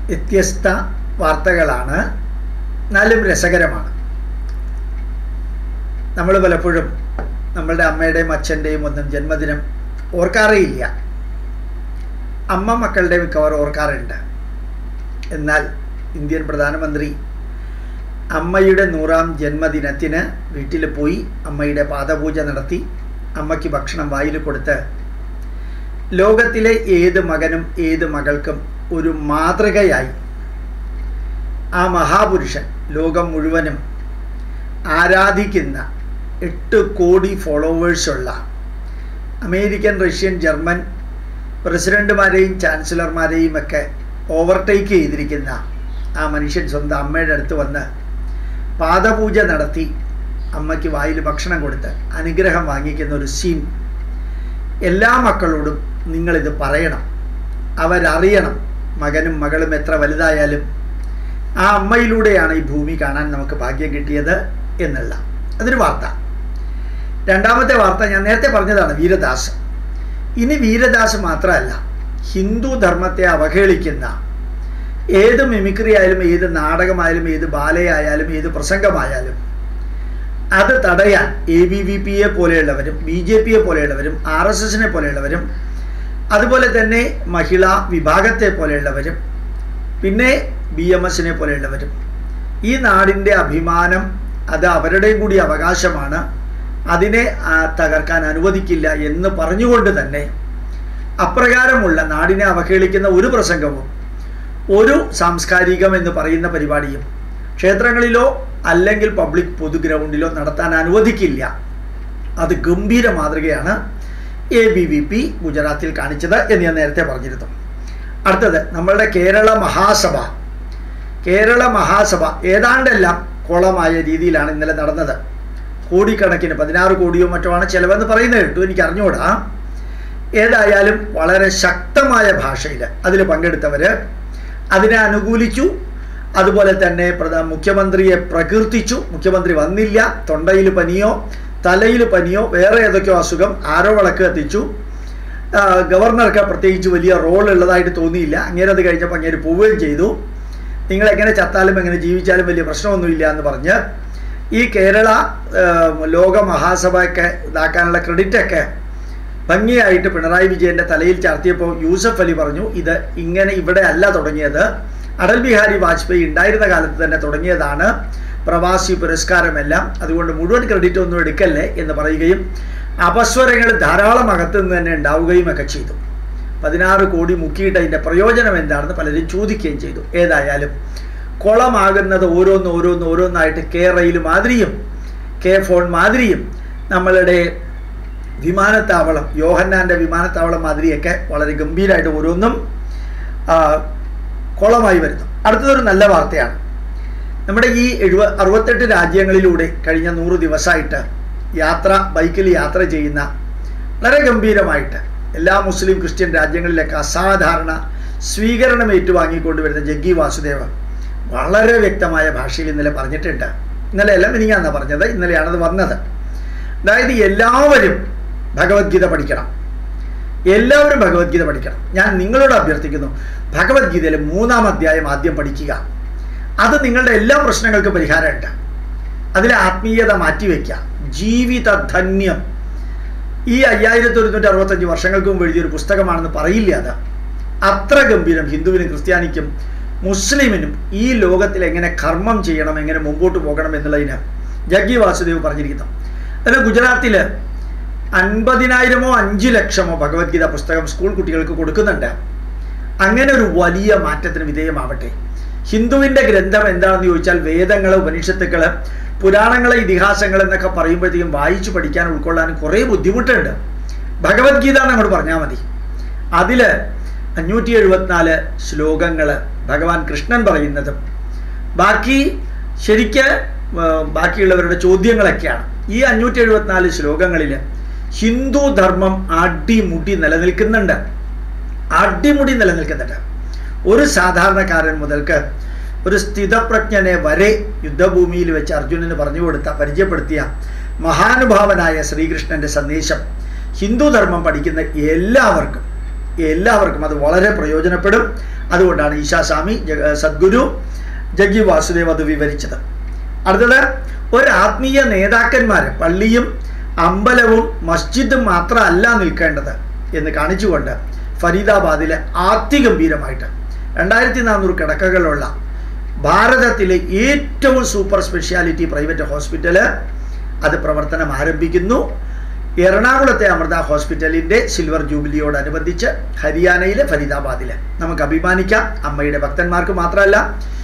വ്യത്യസ്ത വാർത്തകളാണ്. എന്നാലും രസകരമാണ്. നമ്മൾ പലപ്പോഴും നമ്മളുടെ അമ്മയുടെയും അച്ഛൻ്റെയും ഒന്നും ജന്മദിനം ഓർക്കാറേയില്ല. അമ്മ മക്കളുടെ മിക്കവാറും ഓർക്കാറുണ്ട്. എന്നാൽ ഇന്ത്യൻ പ്രധാനമന്ത്രി അമ്മയുടെ 100ാം ജന്മദിനത്തിന് വീട്ടിൽ പോയി അമ്മയുടെ പാദപൂജ നടത്തി അമ്മയ്ക്ക് ഭക്ഷണം വായിൽ കൊടുത്ത് ലോകത്തിലെ ഏത് മകനും ഏത് മകൾക്കും ഒരു മാതൃകയായി ആ മഹാപുരുഷൻ ലോകം മുഴുവനും ആരാധിക്കുന്ന 8 കോടി ഫോളോവേഴ്സുള്ള അമേരിക്കൻ, റഷ്യൻ, ജർമ്മൻ പ്രസിഡന്റുമാരെയും ചാൻസലർമാരെയും ഒക്കെ ഓവർടേക്ക് ചെയ്തിരിക്കുന്ന ആ മനുഷ്യൻ സ്വന്തം അമ്മയുടെ അടുത്ത് വന്ന് പാദപൂജ നടത്തി അമ്മയ്ക്ക് വായിൽ ഭക്ഷണം കൊടുത്ത് അനുഗ്രഹം വാങ്ങിക്കുന്ന ഒരു സീൻ എല്ലാ മക്കളോടും നിങ്ങളിത് പറയണം. അവരറിയണം മകനും മകളും എത്ര വലുതായാലും ആ അമ്മയിലൂടെയാണ് ഈ ഭൂമി കാണാൻ നമുക്ക് ഭാഗ്യം കിട്ടിയത് എന്നുള്ള അതൊരു വാർത്ത. രണ്ടാമത്തെ വാർത്ത ഞാൻ നേരത്തെ പറഞ്ഞതാണ്, വീരദാസ്. ഇനി വീരദാസ് മാത്രമല്ല, ഹിന്ദു ധർമ്മത്തെ അവഹേളിക്കുന്ന ഏത് മിമിക്രി ആയാലും ഏത് നാടകമായാലും ഏത് ബാലയായാലും ഏത് പ്രസംഗമായാലും അത് തടയാൻ ABVPയെ പോലെയുള്ളവരും BJPയെ പോലെയുള്ളവരും RSSനെ പോലെയുള്ളവരും അതുപോലെ തന്നെ മഹിളാ വിഭാഗത്തെ പോലെയുള്ളവരും പിന്നെ BMSനെ പോലെയുള്ളവരും ഈ നാടിൻ്റെ അഭിമാനം, അത് അവരുടെയും കൂടി അവകാശമാണ്, അതിനെ തകർക്കാൻ അനുവദിക്കില്ല എന്ന് പറഞ്ഞുകൊണ്ട് തന്നെ അപ്രകാരമുള്ള നാടിനെ അവഹേളിക്കുന്ന ഒരു പ്രസംഗവും ഒരു സാംസ്കാരികം എന്ന് പറയുന്ന പരിപാടിയും ക്ഷേത്രങ്ങളിലോ അല്ലെങ്കിൽ പബ്ലിക് പൊതു ഗ്രൗണ്ടിലോ നടത്താൻ അനുവദിക്കില്ല. അത് ഗംഭീര മാതൃകയാണ് ABVP ഗുജറാത്തിൽ കാണിച്ചത് എന്ന് ഞാൻ നേരത്തെ പറഞ്ഞിരുന്നു. അടുത്തത് നമ്മളുടെ കേരള മഹാസഭ ഏതാണ്ടെല്ലാം കോളമായ രീതിയിലാണ് ഇന്നലെ നടന്നത്. കോടിക്കണക്കിന് 16 കോടിയോ മറ്റോ ആണ് ചിലവെന്ന് പറയുന്നത് കേട്ടു, എനിക്ക് അറിഞ്ഞുകൂടാ. ഏതായാലും വളരെ ശക്തമായ ഭാഷയിൽ അതിൽ പങ്കെടുത്തവർ അതിനെ അനുകൂലിച്ചു. അതുപോലെ തന്നെ മുഖ്യമന്ത്രിയെ പ്രകീർത്തിച്ചു. മുഖ്യമന്ത്രി വന്നില്ല, തൊണ്ടയിൽ പനിയോ തലയിൽ പനിയോ വേറെ ഏതൊക്കെയോ അസുഖം, ആരോ വിളക്ക് കത്തിച്ചു. ഗവർണർക്ക് പ്രത്യേകിച്ച് വലിയ റോൾ ഉള്ളതായിട്ട് തോന്നിയില്ല. അങ്ങേര് അത് കഴിഞ്ഞപ്പോൾ അങ്ങേര് പോവുകയും ചെയ്തു. നിങ്ങളെങ്ങനെ ചത്താലും എങ്ങനെ ജീവിച്ചാലും വലിയ പ്രശ്നമൊന്നുമില്ല എന്ന് പറഞ്ഞ് ഈ കേരള ലോക മഹാസഭയൊക്കെ ഇതാക്കാനുള്ള ക്രെഡിറ്റൊക്കെ ഭംഗിയായിട്ട് പിണറായി വിജയൻ്റെ തലയിൽ ചാർത്തിയപ്പോൾ യൂസഫ് അലി പറഞ്ഞു, ഇത് ഇങ്ങനെ ഇവിടെ അല്ല തുടങ്ങിയത്, അടൽ ബിഹാരി വാജ്പേയി ഉണ്ടായിരുന്ന കാലത്ത് തന്നെ തുടങ്ങിയതാണ് പ്രവാസി പുരസ്കാരമെല്ലാം, അതുകൊണ്ട് മുഴുവൻ ക്രെഡിറ്റ് ഒന്നും എടുക്കല്ലേ എന്ന് പറയുകയും അപസ്വരങ്ങൾ ധാരാളം അകത്ത് നിന്ന് തന്നെ ഉണ്ടാവുകയും ഒക്കെ ചെയ്തു. 16 കോടി മുക്കിയിട്ട് അതിൻ്റെ പ്രയോജനം എന്താണെന്ന് പലരും ചോദിക്കുകയും ചെയ്തു. ഏതായാലും കുളമാകുന്നത് ഓരോന്നായിട്ട് റെയിൽ മാതിരിയും ഫോൺ മാതിരിയും നമ്മളുടെ വിമാനത്താവളം, യോഹന്നാൻ്റെ വിമാനത്താവളം മാതിരിയൊക്കെ വളരെ ഗംഭീരമായിട്ട് ഓരോന്നും കുളമായി വരുന്നു. അടുത്തതൊരു നല്ല വാർത്തയാണ്. നമ്മുടെ ഈ 68 രാജ്യങ്ങളിലൂടെ കഴിഞ്ഞ 100 ദിവസമായിട്ട് ബൈക്കിൽ യാത്ര ചെയ്യുന്ന വളരെ ഗംഭീരമായിട്ട് എല്ലാ മുസ്ലിം ക്രിസ്ത്യൻ രാജ്യങ്ങളിലൊക്കെ അസാധാരണ സ്വീകരണം ഏറ്റുവാങ്ങിക്കൊണ്ട് വരുന്ന ജഗ്ഗി വാസുദേവ് വളരെ വ്യക്തമായ ഭാഷയിൽ ഇന്നലെ പറഞ്ഞിട്ടുണ്ട്. ഇന്നലെയല്ല മിനിങ്ങാന്നാണ് പറഞ്ഞത്, ഇന്നലെയാണത് വന്നത്. അതായത് എല്ലാവരും ഭഗവത്ഗീത പഠിക്കണം. ഞാൻ നിങ്ങളോട് അഭ്യർത്ഥിക്കുന്നു, ഭഗവത്ഗീതയിലെ 3ാം അധ്യായം ആദ്യം പഠിക്കുക. അത് നിങ്ങളുടെ എല്ലാ പ്രശ്നങ്ങൾക്കും പരിഹാരമുണ്ട്. അതിലെ ആത്മീയത മാറ്റിവെക്കുക. ജീവിത ധന്യം ഈ 5165 വർഷങ്ങൾക്ക് മുമ്പ് എഴുതിയൊരു പുസ്തകമാണെന്ന് പറയില്ല. അത് അത്ര ഗംഭീരം. ഹിന്ദുവിനും ക്രിസ്ത്യാനിക്കും മുസ്ലിമിനും ഈ ലോകത്തിൽ എങ്ങനെ കർമ്മം ചെയ്യണം, എങ്ങനെ മുമ്പോട്ട് പോകണം എന്നുള്ളതിന് ജഗ്ഗി വാസുദേവ് പറഞ്ഞിരിക്കുന്നു. അതിൽ ഗുജറാത്തിൽ 50,000-ഓ 5 ലക്ഷമോ ഭഗവത്ഗീത പുസ്തകം സ്കൂൾ കുട്ടികൾക്ക് കൊടുക്കുന്നുണ്ട്. അങ്ങനെ ഒരു വലിയ മാറ്റത്തിന് വിധേയമാവട്ടെ. ഹിന്ദുവിൻ്റെ ഗ്രന്ഥം എന്താണെന്ന് ചോദിച്ചാൽ വേദങ്ങൾ, ഉപനിഷത്തുക്കൾ, പുരാണങ്ങൾ, ഇതിഹാസങ്ങൾ എന്നൊക്കെ പറയുമ്പോഴത്തേക്കും വായിച്ചു പഠിക്കാനും ഉൾക്കൊള്ളാനും കുറേ ബുദ്ധിമുട്ടുണ്ട്. ഭഗവത്ഗീത എന്നങ്ങോട്ട് പറഞ്ഞാൽ മതി. അതിൽ 574 ശ്ലോകങ്ങൾ ഭഗവാൻ കൃഷ്ണൻ പറയുന്നതും ബാക്കി ബാക്കിയുള്ളവരുടെ ചോദ്യങ്ങളൊക്കെയാണ്. ഈ 574 ശ്ലോകങ്ങളിൽ ഹിന്ദു ധർമ്മം അടിമുടി നിലനിൽക്കുന്നുണ്ട്. ഒരു സാധാരണക്കാരൻ മുതൽക്ക് ഒരു സ്ഥിതപ്രജ്ഞനെ വരെ യുദ്ധഭൂമിയിൽ വെച്ച് അർജുനന് പരിചയപ്പെടുത്തിയ മഹാനുഭാവനായ ശ്രീകൃഷ്ണൻ്റെ സന്ദേശം ഹിന്ദുധർമ്മം പഠിക്കുന്ന എല്ലാവർക്കും എല്ലാവർക്കും അത് വളരെ പ്രയോജനപ്പെടും. അതുകൊണ്ടാണ് ഈശാസ്വാമി സദ്ഗുരു ജഗ്ഗി വാസുദേവ് അത് വിവരിച്ചത്. അടുത്തത്, ഒരു ആത്മീയ നേതാക്കന്മാർ പള്ളിയും അമ്പലവും മസ്ജിദും മാത്രമല്ല നിൽക്കേണ്ടത് എന്ന് കാണിച്ചുകൊണ്ട് ഫരീദാബാദിലെ അതിഗംഭീരമായിട്ട് 2400 കിടക്കകളുള്ള ഭാരതത്തിലെ ഏറ്റവും സൂപ്പർ സ്പെഷ്യാലിറ്റി പ്രൈവറ്റ് ഹോസ്പിറ്റൽ അത് പ്രവർത്തനം ആരംഭിക്കുന്നു. എറണാകുളത്തെ അമൃത ഹോസ്പിറ്റലിൻ്റെ സിൽവർ ജൂബിലിയോടനുബന്ധിച്ച് ഹരിയാനയിലെ ഫരീദാബാദിൽ നമുക്ക് അഭിമാനിക്കാം. അമ്മയുടെ ഭക്തന്മാർക്ക് മാത്രമല്ല,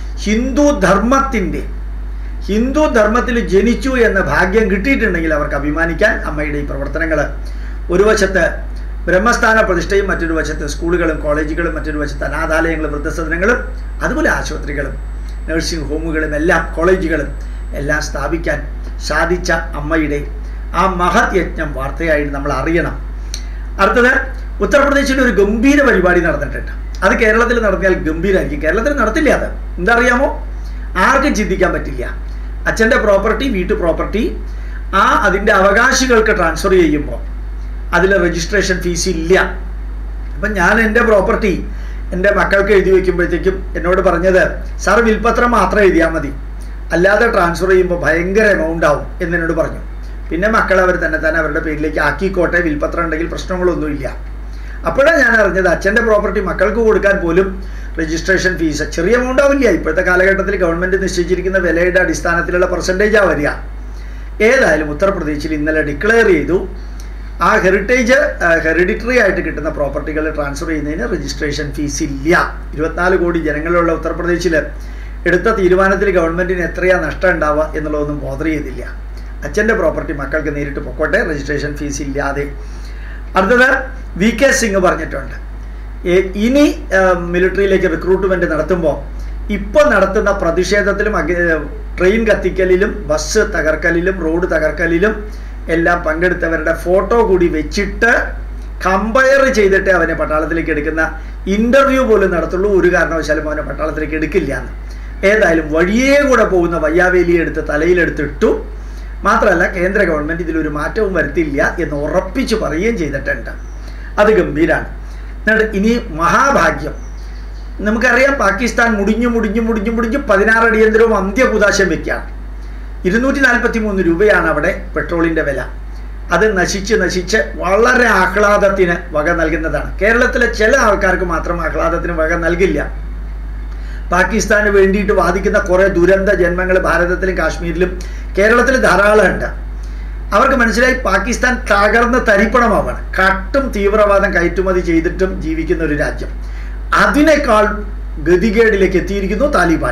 ഹിന്ദു ധർമ്മത്തിൽ ജനിച്ചു എന്ന ഭാഗ്യം കിട്ടിയിട്ടുണ്ടെങ്കിൽ അവർക്ക് അഭിമാനിക്കാൻ അമ്മയുടെ ഈ പ്രവർത്തനങ്ങൾ. ഒരു വശത്ത് ബ്രഹ്മസ്ഥാന പ്രതിഷ്ഠയും, മറ്റൊരു വശത്ത് സ്കൂളുകളും കോളേജുകളും, മറ്റൊരു വശത്ത് അനാഥാലയങ്ങളും വൃദ്ധസദനങ്ങളും, അതുപോലെ ആശുപത്രികളും നഴ്സിംഗ് ഹോമുകളും എല്ലാം കോളേജുകളും എല്ലാം സ്ഥാപിക്കാൻ സാധിച്ച അമ്മയുടെ ആ മഹത് യജ്ഞം വാർത്തയായിട്ട് നമ്മൾ അറിയണം. അടുത്തത്, ഉത്തർപ്രദേശിൽ ഒരു ഗംഭീര പരിപാടി നടന്നിട്ടുണ്ട്. അത് കേരളത്തിൽ നടത്തിയാൽ ഗംഭീരമായിരിക്കും. കേരളത്തിൽ നടത്തില്ല. അത് എന്താ അറിയാമോ? ആർക്കും ചിന്തിക്കാൻ പറ്റില്ല. അച്ഛൻ്റെ പ്രോപ്പർട്ടി, വീട്ടു പ്രോപ്പർട്ടി, അതിൻ്റെ അവകാശികൾക്ക് ട്രാൻസ്ഫർ ചെയ്യുമ്പോൾ അതിൽ രജിസ്ട്രേഷൻ ഫീസ് ഇല്ല. അപ്പം ഞാൻ എൻ്റെ പ്രോപ്പർട്ടി എൻ്റെ മക്കൾക്ക് എഴുതി വയ്ക്കുമ്പോഴത്തേക്കും എന്നോട് പറഞ്ഞത്, സാർ വിൽപ്പത്രം മാത്രം എഴുതിയാൽ മതി, അല്ലാതെ ട്രാൻസ്ഫർ ചെയ്യുമ്പോൾ ഭയങ്കര എമൗണ്ട് ആവും എന്നോട് പറഞ്ഞു. പിന്നെ മക്കൾ അവർ തന്നെ അവരുടെ പേരിലേക്ക് ആക്കിക്കോട്ടെ, വിൽപ്പത്രം ഉണ്ടെങ്കിൽ പ്രശ്നങ്ങളൊന്നുമില്ല. അപ്പോഴാണ് ഞാൻ അറിഞ്ഞത് അച്ഛൻ്റെ പ്രോപ്പർട്ടി മക്കൾക്ക് കൊടുക്കാൻ പോലും രജിസ്ട്രേഷൻ ഫീസ് ചെറിയ എമൗണ്ട് ആവില്ല. ഇപ്പോഴത്തെ കാലഘട്ടത്തിൽ ഗവൺമെൻറ് നിശ്ചയിച്ചിരിക്കുന്ന വിലയുടെ അടിസ്ഥാനത്തിലുള്ള പെർസെൻറ്റേജാണ് വരിക. ഏതായാലും ഉത്തർപ്രദേശിൽ ഇന്നലെ ഡിക്ലെയർ ചെയ്തു, ആ ഹെറിഡിറ്ററി ആയിട്ട് കിട്ടുന്ന പ്രോപ്പർട്ടികൾ ട്രാൻസ്ഫർ ചെയ്യുന്നതിന് രജിസ്ട്രേഷൻ ഫീസ് ഇല്ല. 24 കോടി ജനങ്ങളുള്ള ഉത്തർപ്രദേശിൽ എടുത്ത തീരുമാനത്തിൽ ഗവൺമെൻറ്റിന് എത്രയാണ് നഷ്ടം ഉണ്ടാവുക എന്നുള്ളതൊന്നും ബോധർ ചെയ്തില്ല. അച്ഛൻ്റെ പ്രോപ്പർട്ടി മക്കൾക്ക് നേരിട്ട് പൊക്കോട്ടെ, രജിസ്ട്രേഷൻ ഫീസ് ഇല്ലാതെ. അടുത്തത്, VK സിംഗ് പറഞ്ഞിട്ടുണ്ട്, ഇനി മിലിറ്ററിയിലേക്ക് റിക്രൂട്ട്മെൻറ്റ് നടത്തുമ്പോൾ ഇപ്പോൾ നടത്തുന്ന പ്രതിഷേധത്തിലും ട്രെയിൻ കത്തിക്കലിലും ബസ് തകർക്കലിലും റോഡ് തകർക്കലിലും എല്ലാം പങ്കെടുത്തവരുടെ ഫോട്ടോ കൂടി വെച്ചിട്ട് കമ്പയർ ചെയ്തിട്ട് അവനെ പട്ടാളത്തിലേക്ക് എടുക്കുന്ന ഇൻ്റർവ്യൂ പോലും നടത്തുള്ളൂ. ഒരു കാരണവശാലും അവനെ പട്ടാളത്തിലേക്ക് എടുക്കില്ല എന്ന്. ഏതായാലും വഴിയേ കൂടെ പോകുന്ന വയ്യാവേലിയെ എടുത്ത് തലയിലെടുത്തിട്ടു. മാത്രമല്ല, കേന്ദ്ര ഗവൺമെൻറ് ഇതിലൊരു മാറ്റവും വരുത്തില്ല എന്ന് ഉറപ്പിച്ച് പറയുകയും ചെയ്തിട്ടുണ്ട്. അത് ഗംഭീരമാണ്. എന്നിട്ട് ഇനി മഹാഭാഗ്യം, നമുക്കറിയാം പാകിസ്ഥാൻ മുടിഞ്ഞു 16 അടിയന്തരവും അന്ത്യകൂതാശം വയ്ക്കുകയാണ്. 243 രൂപയാണ് അവിടെ പെട്രോളിൻ്റെ വില. അത് നശിച്ച് വളരെ ആഹ്ലാദത്തിന് വക നൽകുന്നതാണ്. കേരളത്തിലെ ചില ആൾക്കാർക്ക് മാത്രം ആഹ്ലാദത്തിന് വക നൽകില്ല. പാകിസ്ഥാന് വേണ്ടിയിട്ട് വാദിക്കുന്ന കുറേ ദുരന്ത ജന്മങ്ങൾ ഭാരതത്തിലും കാശ്മീരിലും കേരളത്തിൽ ധാരാളമുണ്ട്. അവർക്ക് മനസ്സിലായി പാകിസ്ഥാൻ തകർന്ന് തരിപ്പണമാവാണ്. കട്ടും തീവ്രവാദം കയറ്റുമതി ചെയ്തിട്ടും ജീവിക്കുന്ന ഒരു രാജ്യം. അതിനേക്കാൾ ഗതികേടിലേക്ക് എത്തിയിരിക്കുന്നു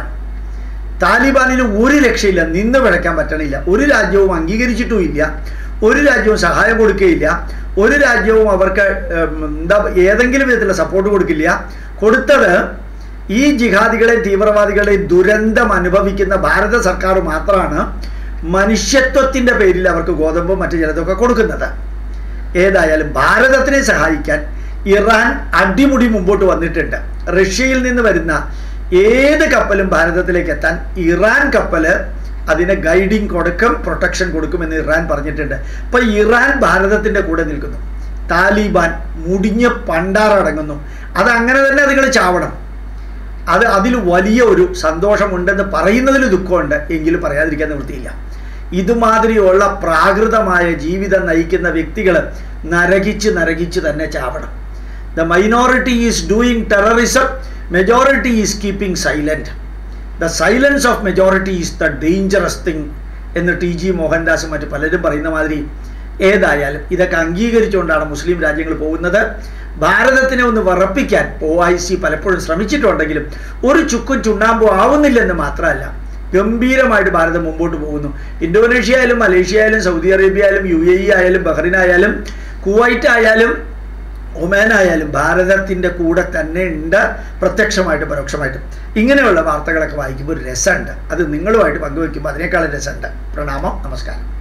താലിബാനിന് ഒരു രക്ഷയില്ല, നിന്ന് പിഴയ്ക്കാൻ പറ്റണില്ല. ഒരു രാജ്യവും അംഗീകരിച്ചിട്ടുമില്ല, ഒരു രാജ്യവും സഹായം കൊടുക്കുകയില്ല, ഒരു രാജ്യവും അവർക്ക് ഏതെങ്കിലും വിധത്തിലുള്ള സപ്പോർട്ട് കൊടുക്കില്ല. കൊടുത്തത് ഈ ജിഹാദികളെയും തീവ്രവാദികളെയും ദുരന്തം അനുഭവിക്കുന്ന ഭാരത സർക്കാർ മാത്രമാണ് മനുഷ്യത്വത്തിൻ്റെ പേരിൽ അവർക്ക് ഗോതമ്പും മറ്റു ചിലതൊക്കെ കൊടുക്കുന്നത്. ഏതായാലും ഭാരതത്തിനെ സഹായിക്കാൻ ഇറാൻ അടിമുടി മുമ്പോട്ട് വന്നിട്ടുണ്ട്. റഷ്യയിൽ നിന്ന് വരുന്ന ഏത് കപ്പലും ഭാരതത്തിലേക്ക് എത്താൻ ഇറാൻ കപ്പൽ അതിന് ഗൈഡിങ് കൊടുക്കും, പ്രൊട്ടക്ഷൻ കൊടുക്കുമെന്ന് ഇറാൻ പറഞ്ഞിട്ടുണ്ട്. അപ്പം ഇറാൻ ഭാരതത്തിൻ്റെ കൂടെ നിൽക്കുന്നു. താലിബാൻ മുടിഞ്ഞ് പണ്ടാറടങ്ങുന്നു. അതങ്ങനെ തന്നെ അതുങ്ങൾ ചാവണം. അതിൽ വലിയ ഒരു സന്തോഷമുണ്ടെന്ന് പറയുന്നതിൽ ദുഃഖമുണ്ട്, എങ്കിലും പറയാതിരിക്കാൻ നിവൃത്തിയില്ല. ഇതുമാതിരിയുള്ള പ്രാകൃതമായ ജീവിതം നയിക്കുന്ന വ്യക്തികൾ നരകിച്ച് തന്നെ ചാവണം. The minority is doing terrorism, majority is keeping silent. The silence of majority is the dangerous thing എന്ന് TG മോഹൻദാസും മറ്റു പലരും പറയുന്ന മാതിരി. ഏതായാലും ഇതൊക്കെ അംഗീകരിച്ചുകൊണ്ടാണ് മുസ്ലിം രാജ്യങ്ങൾ പോകുന്നത്. ഭാരതത്തിനെ ഒന്ന് വിറപ്പിക്കാൻ OIC പലപ്പോഴും ശ്രമിച്ചിട്ടുണ്ടെങ്കിലും ഒരു ചുക്കും ചുണ്ണാമ്പും ആവുന്നില്ലെന്ന് മാത്രമല്ല, ഗംഭീരമായിട്ട് ഭാരതം മുമ്പോട്ട് പോകുന്നു. ഇന്തോനേഷ്യ ആയാലും മലേഷ്യ ആയാലും സൗദി അറേബ്യ ആയാലും UAE ആയാലും ബഹ്റിൻ ആയാലും കുവൈറ്റ് ആയാലും ഒമാൻ ആയാലും ഭാരതത്തിൻ്റെ കൂടെ തന്നെ ഉണ്ട്, പ്രത്യക്ഷമായിട്ടും പരോക്ഷമായിട്ടും. ഇങ്ങനെയുള്ള വാർത്തകളൊക്കെ വായിക്കുമ്പോൾ ഒരു രസമുണ്ട്. അത് നിങ്ങളുമായിട്ട് പങ്കുവയ്ക്കുമ്പോൾ അതിനേക്കാളും രസമുണ്ട്. പ്രണാമം, നമസ്കാരം.